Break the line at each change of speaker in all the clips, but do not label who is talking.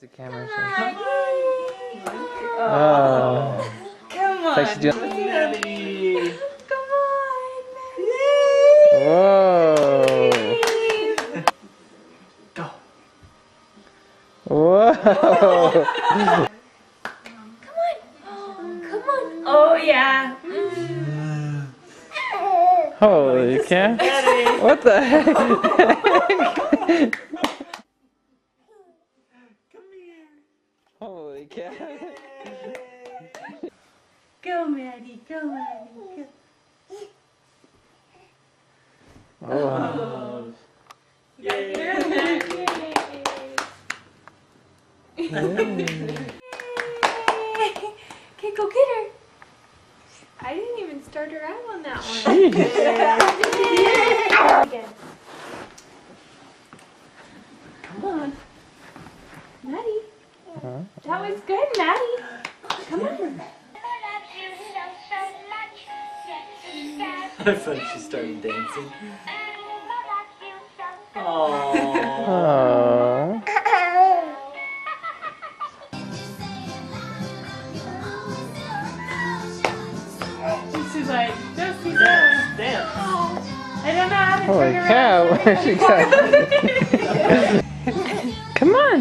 the camera.
Oh.
Come on.
Like she's doing.
Maddie. Come on.
Whoa.
Go.
Whoa.
Come on. Come on. Oh yeah.
Holy cow. What the heck? Holy cow.
Go, Maddie. Go, Maddie. Go.
Oh.
Yay. Okay, go get her. I didn't even start her out on that one. Again. Come on. Maddie. That was good, Maddie. Come on.
I thought she started dancing. Aww.
Aww.
She's like, no, she's
Dance, dance.
I don't know how to
Holy
turn
cow.
around.
Where's she going? Come on.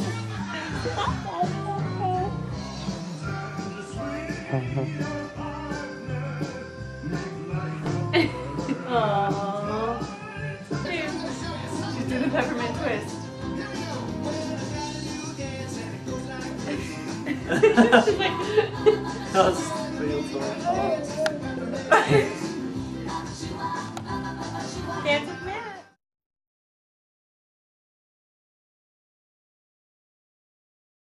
Aww. She's doing the peppermint twist. She's like,
That was real fun.